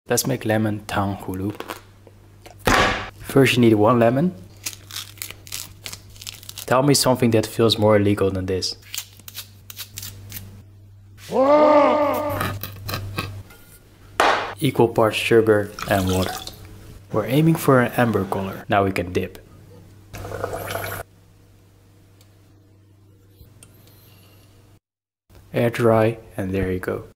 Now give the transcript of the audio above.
Let's make lemon Tanghulu. First you need 1 lemon. Tell me something that feels more illegal than this. Equal parts sugar and water. We're aiming for an amber color. Now we can dip. Air dry, and there you go.